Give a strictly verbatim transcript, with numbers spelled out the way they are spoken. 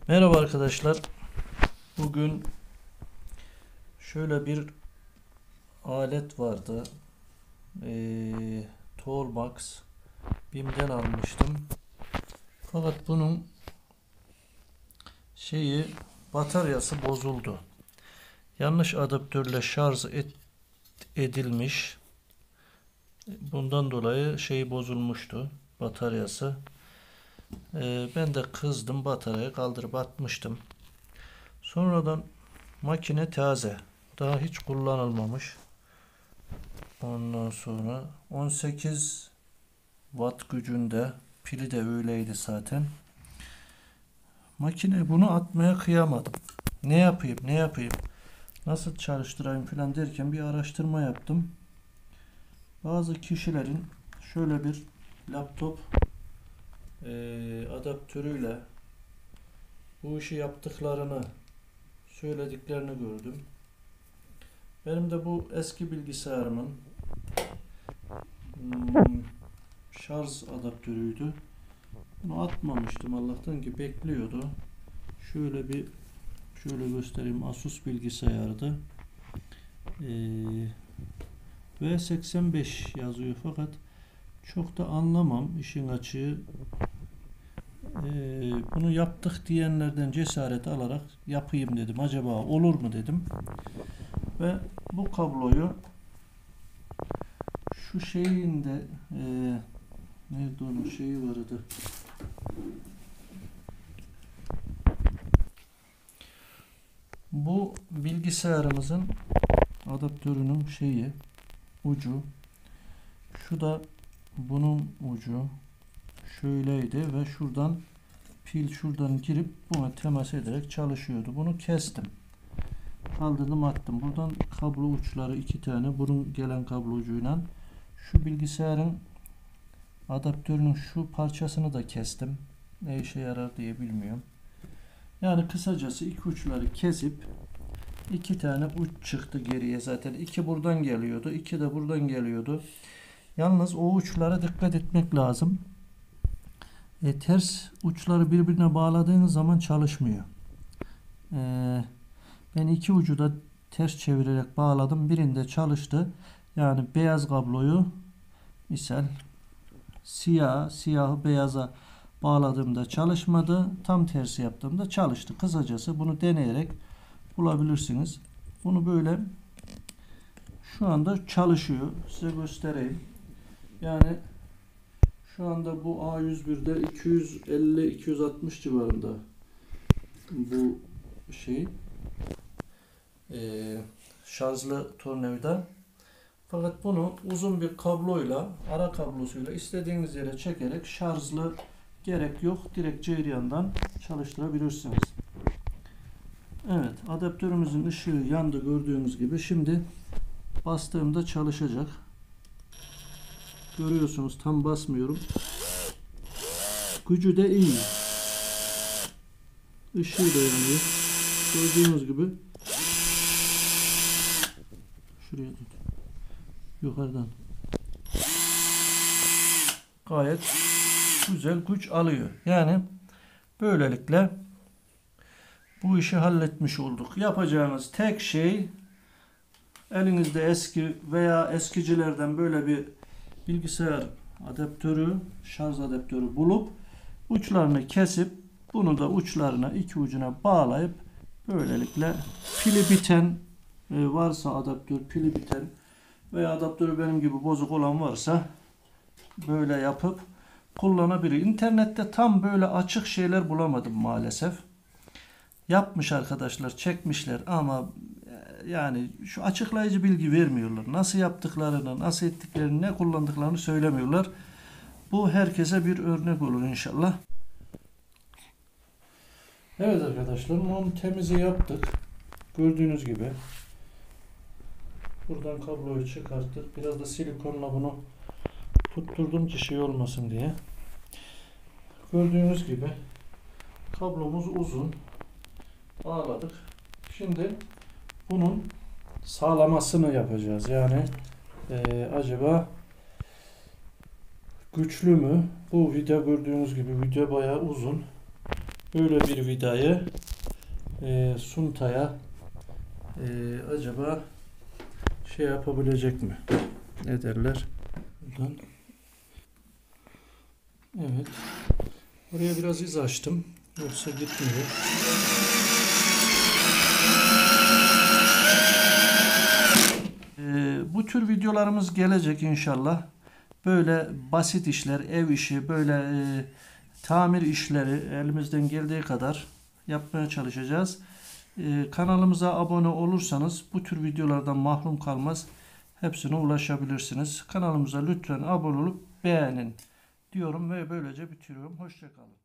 Merhaba arkadaşlar. Bugün şöyle bir alet vardı. Ee, Toolbox BİM'den almıştım. Fakat bunun şeyi bataryası bozuldu. Yanlış adaptörle şarj et, edilmiş. Bundan dolayı şey bozulmuştu. Bataryası. Ee, ben de kızdım. Bataryayı kaldırıp atmıştım. Sonradan makine taze. Daha hiç kullanılmamış. Ondan sonra on sekiz watt gücünde, pili de öyleydi zaten. Makine bunu atmaya kıyamadım. Ne yapayım, ne yapayım, nasıl çalıştırayım falan derken bir araştırma yaptım. Bazı kişilerin şöyle bir laptop e, adaptörüyle bu işi yaptıklarını söylediklerini gördüm. Benim de bu eski bilgisayarımın hmm, şarj adaptörüydü. Bunu atmamıştım Allah'tan ki bekliyordu. Şöyle bir şöyle göstereyim. Asus bilgisayardı. Ee, V seksen beş yazıyor fakat çok da anlamam işin açığı. Ee, bunu yaptık diyenlerden cesaret alarak yapayım dedim. Acaba olur mu dedim. Ve bu kabloyu şu şeyin de e, nerede onun şeyi vardı. Bu bilgisayarımızın adaptörünün şeyi ucu. Şu da bunun ucu. Şöyleydi ve şuradan pil şuradan girip buna temas ederek çalışıyordu. Bunu kestim. Kaldırdım attım. Buradan kablo uçları iki tane. Bunun gelen kablo ucuyla şu bilgisayarın adaptörünün şu parçasını da kestim. Ne işe yarar diye bilmiyorum. Yani kısacası iki uçları kesip iki tane uç çıktı geriye zaten. İki buradan geliyordu. İki de buradan geliyordu. Yalnız o uçlara dikkat etmek lazım. E, ters uçları birbirine bağladığınız zaman çalışmıyor. E, ben iki ucu da ters çevirerek bağladım. Birinde çalıştı. Yani beyaz kabloyu misal siyah, siyahı beyaza bağladığımda çalışmadı. Tam tersi yaptığımda çalıştı. Kısacası bunu deneyerek bulabilirsiniz. Bunu böyle şu anda çalışıyor. Size göstereyim. Yani şu anda bu A yüz birde iki yüz elli iki yüz altmış civarında bu şey e, şarjlı tornavida. Fakat bunu uzun bir kabloyla, ara kablosuyla istediğiniz yere çekerek şarjlı gerek yok. Direkt cereyandan çalıştırabilirsiniz. Evet, adaptörümüzün ışığı yandı gördüğünüz gibi. Şimdi bastığımda çalışacak. Görüyorsunuz tam basmıyorum. Gücü de iyi. Işığı da yanıyor. Gördüğünüz gibi. Şuraya tut. Yukarıdan. Gayet güzel güç alıyor. Yani böylelikle bu işi halletmiş olduk. Yapacağınız tek şey elinizde eski veya eskicilerden böyle bir bilgisayar adaptörü, şarj adaptörü bulup uçlarını kesip bunu da uçlarına iki ucuna bağlayıp böylelikle pili biten varsa adaptör pili biten veya adaptörü benim gibi bozuk olan varsa böyle yapıp kullanabilir. İnternette tam böyle açık şeyler bulamadım maalesef. Yapmış arkadaşlar, çekmişler ama yani şu açıklayıcı bilgi vermiyorlar. Nasıl yaptıklarını, nasıl ettiklerini, ne kullandıklarını söylemiyorlar. Bu herkese bir örnek olur inşallah. Evet arkadaşlar, onun temizi yaptık. Gördüğünüz gibi. Buradan kabloyu çıkarttık. Biraz da silikonla bunu tutturdum ki şey olmasın diye. Gördüğünüz gibi kablomuz uzun. Bağladık. Şimdi bunun sağlamasını yapacağız. Yani e, acaba güçlü mü? Bu video gördüğünüz gibi video bayağı uzun. böyle bir vidayı e, Sunta'ya e, acaba şey yapabilecek mi? Ne derler? Buradan. Evet. Oraya biraz iz açtım. Yoksa gitmiyor. Ee, bu tür videolarımız gelecek inşallah. Böyle basit işler, ev işi, böyle e, tamir işleri elimizden geldiği kadar yapmaya çalışacağız. Ee, kanalımıza abone olursanız bu tür videolardan mahrum kalmaz. Hepsine ulaşabilirsiniz. Kanalımıza lütfen abone olup beğenin diyorum ve böylece bitiriyorum. Hoşça kalın.